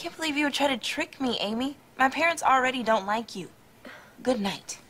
can't believe you would try to trick me, Amy. My parents already don't like you. Good night.